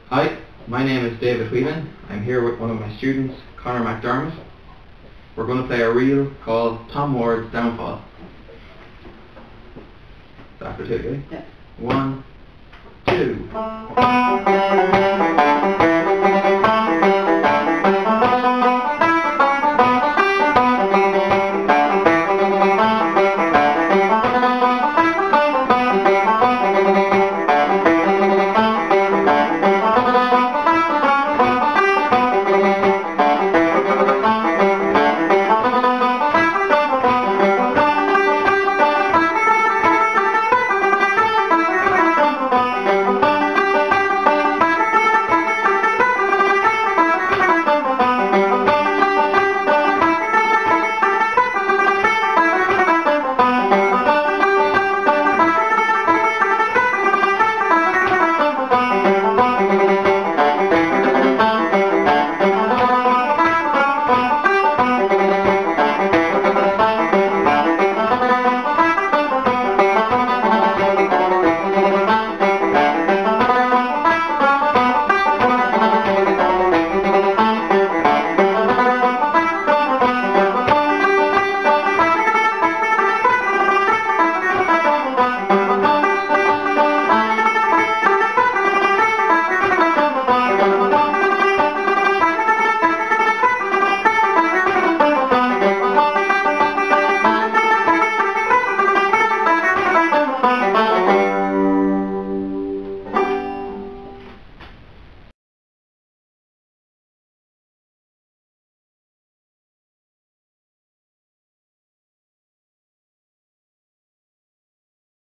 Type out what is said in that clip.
Hi, my name is David Whelan. I'm here with one of my students, Conor McDermott. We're going to play a reel called Tom Moore's Downfall. After two, okay? Yeah. 1, 2.